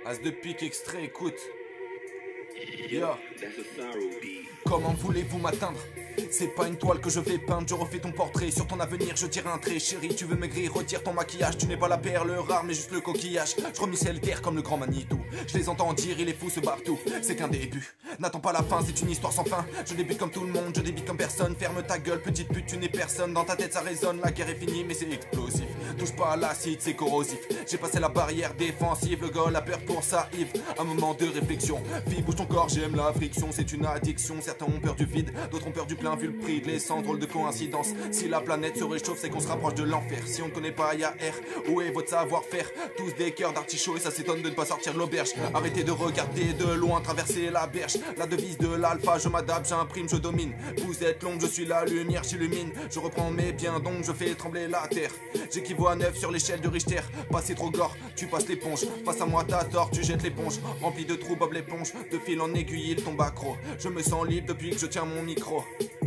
As de pique extrait, écoute. Yo. Comment voulez-vous m'atteindre? C'est pas une toile que je vais peindre, je refais ton portrait. Sur ton avenir je tire un trait. Chérie, tu veux maigrir, retire ton maquillage. Tu n'es pas la perle rare mais juste le coquillage. Je remissais le terre comme le grand Manitou. Je les entends dire, il est fou ce bartou. C'est qu'un début, n'attends pas la fin, c'est une histoire sans fin. Je débute comme tout le monde, je débite comme personne. Ferme ta gueule, petite pute, tu n'es personne. Dans ta tête ça résonne, la guerre est finie mais c'est explosif. Touche pas à l'acide, c'est corrosif. J'ai passé la barrière défensive, le gars a peur pour ça, Yves. Un moment de réflexion, fille bouge ton corps, j'aime la friction. C'est une addiction, certains ont peur du vide, d'autres ont peur du plein vu le prix de l'essence, drôle de coïncidence. Si la planète se réchauffe, c'est qu'on se rapproche de l'enfer. Si on ne connaît pas y'a R, où est votre savoir-faire? Tous des cœurs d'artichaut et ça s'étonne de ne pas sortir de l'auberge. Arrêtez de regarder de loin, traverser la berge. La devise de l'alpha, je m'adapte, j'imprime, je domine. Vous êtes l'ombre, je suis la lumière, j'illumine. Je reprends mes biens donc je fais trembler la terre. J'équivaut à 9 sur l'échelle de Richter. Passer trop gore, tu passes l'éponge. Face à moi t'as tort, tu jettes l'éponge. Rempli de trous, Bob l'éponge. De fil en aiguille, il tombe accro. Je me sens libre depuis que je tiens mon micro.